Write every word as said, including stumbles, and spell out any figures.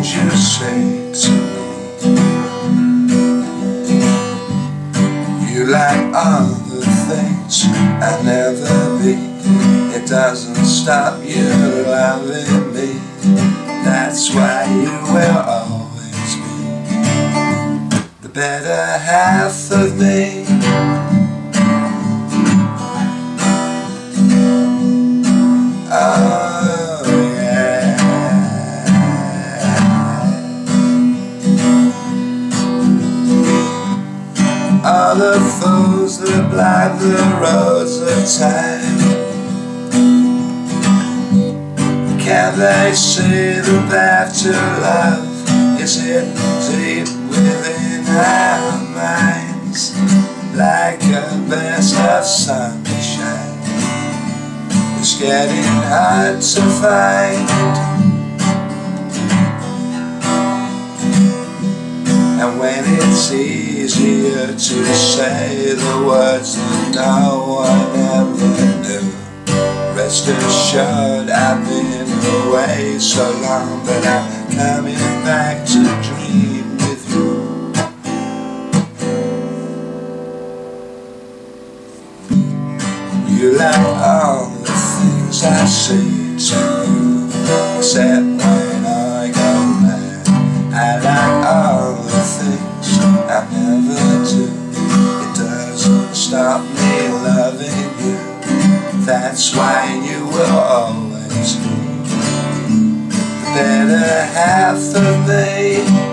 things you say to me. You like all the things I'll never be. It doesn't stop you loving me. That's why you will always be the better half of me. Oh yeah. All the foes that block the roads of time, can they see the path to love is hidden deep within our minds, like a burst of sunshine? It's getting hard to find, and when it's easier to say the words that no one ever knew, rest assured I've been away so long, but I'm coming back to dream with you. You like all the things I say to you, except when I go mad. I like all the things I never do. It doesn't stop me loving you. That's why you will always be the better half of me.